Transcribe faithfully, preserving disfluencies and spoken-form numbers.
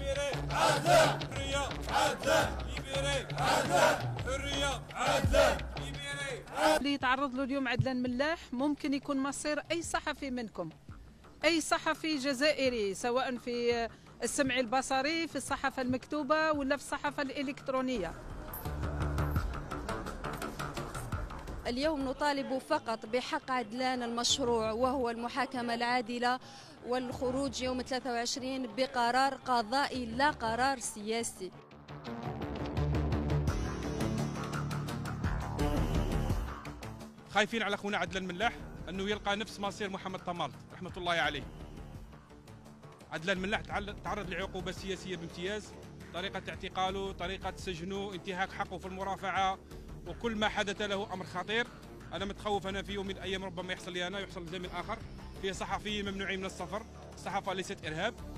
ليبيري عدل حرية عدل ليبيري عدل حرية عدل ليبيري. اللي يتعرض له اليوم عدلان ملاح ممكن يكون مصير أي صحفي منكم، أي صحفي جزائري، سواء في السمع البصري، في الصحافة المكتوبة ولا في الصحافة الإلكترونية. اليوم نطالب فقط بحق عدلان المشروع، وهو المحاكمة العادلة والخروج يوم ثلاثة وعشرين بقرار قضائي لا قرار سياسي. خايفين على اخونا عدلان ملاح انه يلقى نفس مصير محمد طمال رحمه الله عليه. عدلان ملاح تعرض لعقوبه سياسيه بامتياز، طريقه اعتقاله، طريقه سجنه، انتهاك حقه في المرافعه، وكل ما حدث له امر خطير. انا متخوف انا في يوم من الايام ربما يحصل لي انا ويحصل لزميل اخر. في صحفيين ممنوعين من السفر، الصحافه ليست ارهاب.